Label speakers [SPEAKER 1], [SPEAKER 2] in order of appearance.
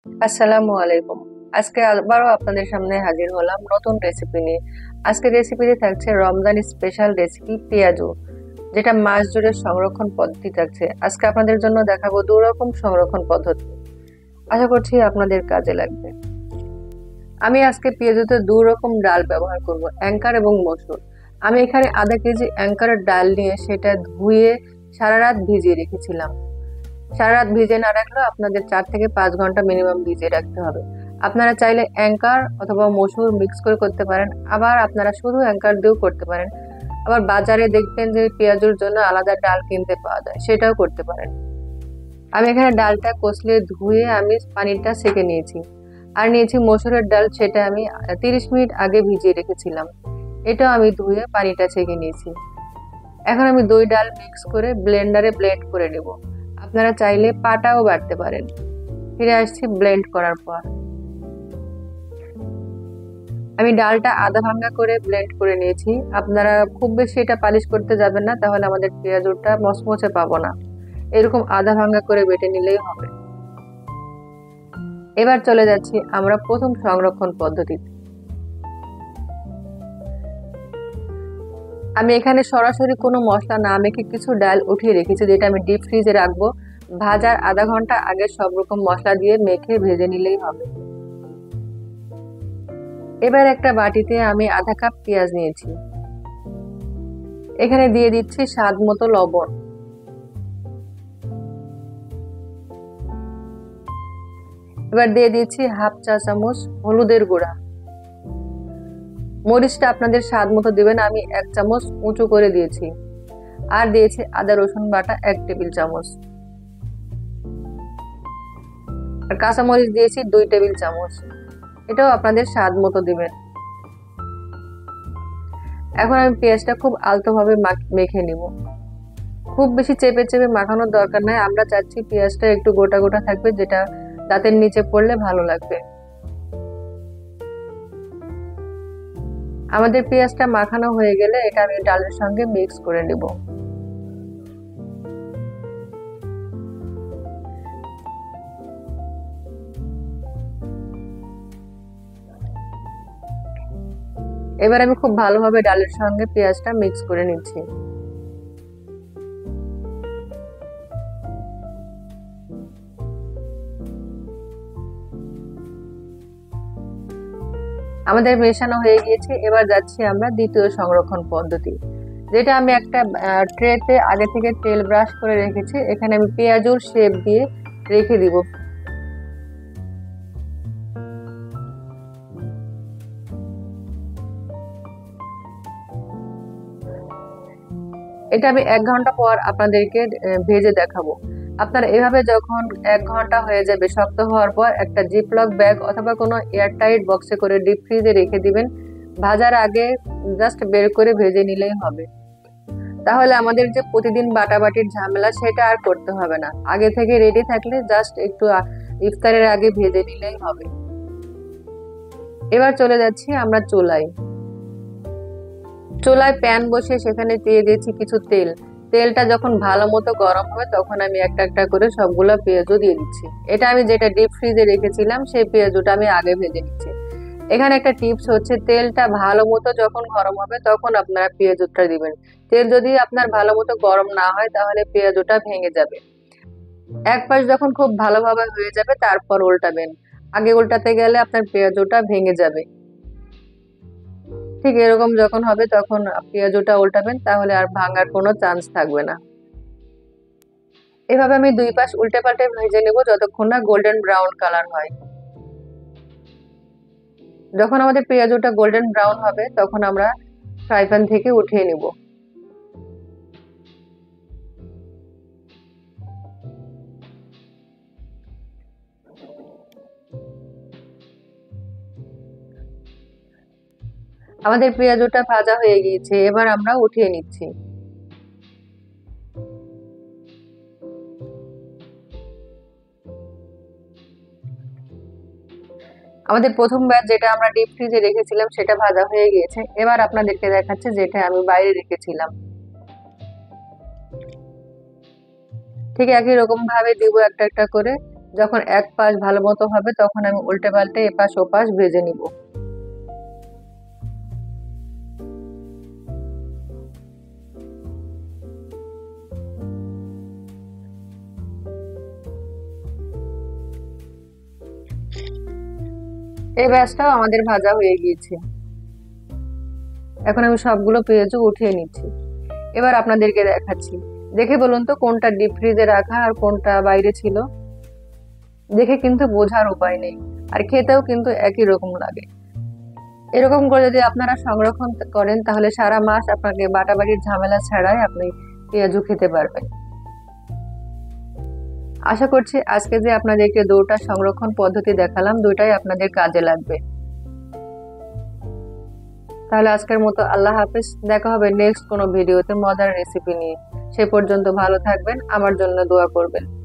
[SPEAKER 1] আসসালামু আলাইকুম। আজকে আবারও আপনাদের সামনে হাজির হলাম নতুন রেসিপি নিয়ে। আজকে রেসিপিতে থাকছে রমজান স্পেশাল রেসিপি পেঁয়াজু, যেটা মাস জুড়ে সংরক্ষণ পদ্ধতি থাকছে। আজকে আপনাদের জন্য দেখাবো 2 রকম সংরক্ষণ পদ্ধতি। আশা করছি আপনাদের কাজে লাগবে। আমি আজকে পেঁয়াজুতে 2 রকম ডাল ব্যবহার করব, অ্যাঙ্কার এবং মসুর। আমি এখানে আধা কেজি অ্যাঙ্কারের ডাল নিয়ে সেটা ধুয়ে সারা রাত ভিজিয়ে রেখেছিলাম। সারা রাত ভিজে না রাখলেও আপনাদের 4 থেকে 5 ঘন্টা মিনিমাম ভিজিয়ে রাখতে হবে। আপনারা চাইলে অ্যাঙ্কার অথবা মসুর মিক্স করে করতে পারেন, আবার আপনারা শুধু অ্যাঙ্কার দিয়েও করতে পারেন। আবার বাজারে দেখবেন যে পেঁয়াজুর জন্য আলাদা ডাল কিনতে পাওয়া যায়, সেটাও করতে পারেন। আমি এখানে ডালটা কষলে ধুয়ে আমি পানিটা সেকে নিয়েছি। আর নিয়েছি মসুরের ডাল, সেটা আমি 30 মিনিট আগে ভিজিয়ে রেখেছিলাম। এটাও আমি ধুয়ে পানিটা ছেঁকে নিয়েছি। এখন আমি 2 ডাল মিক্স করে ব্লেন্ডারে ব্লেন্ড করে নেব। আপনারা চাইলে পাটাও বাটতে পারেন। ফিরে আসছি ব্লেন্ড করার পর। আমি ডালটা আধা ভাঙা করে ব্লেন্ড করে নিয়েছি। আপনারা খুব বেশি এটা পালিশ করতে যাবেন না, তাহলে আমাদের পেঁয়াজুটা মচমচে পাবো না। এরকম আধা ভাঙা করে বেটে নিলেই হবে। এবার চলে যাচ্ছি আমরা প্রথম সংরক্ষণ পদ্ধতিতে। আমি এখানে সরাসরি কোনো মশলা না মেখে কিছু ডাল উঠিয়ে রেখেছি, যেটা আমি ডিপ ফ্রিজে রাখবো। ভাজার আধা ঘন্টা আগে সব রকম মশলা দিয়ে মেখে ভেজে নিলেই হবে। এবার একটা বাটিতে আমি আধা কাপ পেঁয়াজ নিয়েছি। এখানে দিয়ে দিচ্ছি স্বাদ মতো লবণ। এবার দিয়ে দিচ্ছি হাফ চা চামচ হলুদের গুঁড়া। মরিচটা আপনাদের স্বাদ মতো দিবেন, আমি 1 চামচ উঁচু করে দিয়েছি। আর দিয়েছি আদা রসুন বাটা 1 টেবিল চামচ। আর কাঁচা মরিচ দিয়েছি 2 টেবিল চামচ। এটাও আপনাদের স্বাদ মতো দিবেন। এখন আমি পেঁয়াজটা খুব আলতোভাবে মেখে নিব। খুব বেশি চেপে চেপে মাখানোর দরকার নাই। আমরা চাচ্ছি পেঁয়াজটা একটু গোটা গোটা থাকবে, যেটা দাঁতের নিচে পড়লে ভালো লাগবে। আমাদের পেঁয়াজটা মাখানো হয়ে গেলে এটা আমি ডালের সঙ্গে মিক্স করে নেব। এবার আমি খুব ভালোভাবে ডালের সঙ্গে পেঁয়াজটা মিক্স করে নিচ্ছি। আমাদের মেশানো হয়ে গিয়েছে। এবার যাচ্ছি আমরা দ্বিতীয় সংরক্ষণ পদ্ধতি, যেটা আমি একটা ট্রেতে আগে থেকে তেল ব্রাশ করে রেখেছি। এখানে আমি পেঁয়াজুর শেপ দিয়ে রেখে দিব। এটা আমি 1 ঘন্টা পর আপনাদেরকে ভেজে দেখাবো। আপনারা এভাবে যখন 1 ঘন্টা হয়ে যাবে শক্ত হওয়ার পর একটা জিপলক ব্যাগ অথবা কোনো এয়ারটাইট বক্সে করে ডিপ ফ্রিজে রেখে দিবেন। ভাজার আগে জাস্ট বের করে ভেজে নিলেই হবে। তাহলে আমাদের যে প্রতিদিন বাটাবাটির ঝামেলা সেটা আর করতে হবে না। আগে থেকে রেডি থাকলে জাস্ট একটু ইফতারের আগে ভেজে নিলেই হবে। এবার চলে যাচ্ছি আমরা চুলায়। চুলায় প্যান বসে সেখানে দিয়ে দিয়েছি কিছু তেল। তেলটা যখন ভালো মতো গরম হবে তখন আমি একটা একটা করে সবগুলো পেঁয়াজও দিয়ে দিচ্ছি। এটা আমি যেটা ডিপ ফ্রিজে রেখেছিলাম সেই পেঁয়াজটা আমি আগে ভেজে নিচ্ছি। এখানে একটা টিপস হচ্ছে, তেলটা ভালো মতো যখন গরম হবে তখন আপনারা পেঁয়াজটা দিবেন। তেল যদি আপনার ভালো মতো গরম না হয় তাহলে পেঁয়াজটা ভেঙে যাবে। এক পাশ যখন খুব ভালোভাবে হয়ে যাবে তারপর উল্টাবেন। আগে উল্টাতে গেলে আপনার পেঁয়াজটা ভেঙে যাবে। ঠিক এরকম যখন হবে তখন পেঁয়াজটা উল্টাবেন, তাহলে আর ভাঙার কোনো চান্স থাকবে না। এভাবে আমি 2 পাশ উল্টে পাল্টে ভেজে নেব যতক্ষণ না গোল্ডেন ব্রাউন কালার হয়। যখন আমাদের পেঁয়াজটা গোল্ডেন ব্রাউন হবে তখন আমরা ফ্রাই প্যান থেকে উঠিয়ে নেব। আমাদের পেঁয়াজটা ভাজা হয়ে গিয়েছে, এবার আমরা উঠিয়ে নিচ্ছি। আমাদের প্রথম ব্যাচ যেটা আমরা ডিপ ফ্রিজে রেখেছিলাম সেটা ভাজা হয়ে গিয়েছে। এবার আপনাদেরকে দেখাচ্ছে যেটা আমি বাইরে রেখেছিলাম। ঠিক একই রকম ভাবে দিব একটা একটা করে। যখন এক পাশ ভালো মতো হবে তখন আমি উল্টে পাল্টে এপাশ ওপাশ ভেজে নিব। এই ব্যাচটাও আমাদের ভাজা হয়ে গিয়েছে। এখন আমি সবগুলো পেঁয়াজও উঠিয়ে নিচ্ছি। এবার আপনাদেরকে দেখাচ্ছি, দেখে বলুন তো কোনটা ডিপ ফ্রিজে রাখা আর কোনটা বাইরে ছিল। দেখে কিন্তু বোঝার উপায় নেই, আর খেতেও কিন্তু একই রকম লাগে। এরকম করে যদি আপনারা সংরক্ষণ করেন তাহলে সারা মাস আপনাকে বাটাবাটির ঝামেলা ছাড়াই আপনি পেঁয়াজু খেতে পারবেন। আশা করছি আজকে যে আপনাদেরকে দুটো সংরক্ষণ পদ্ধতি দেখালাম দুইটাই আপনাদের কাজে লাগবে। তাহলে আজকের মতো আল্লাহ হাফেজ, দেখা হবে নেক্সট কোনো ভিডিওতে মজার রেসিপি নিয়ে। সে পর্যন্ত ভালো থাকবেন, আমার জন্য দোয়া করবেন।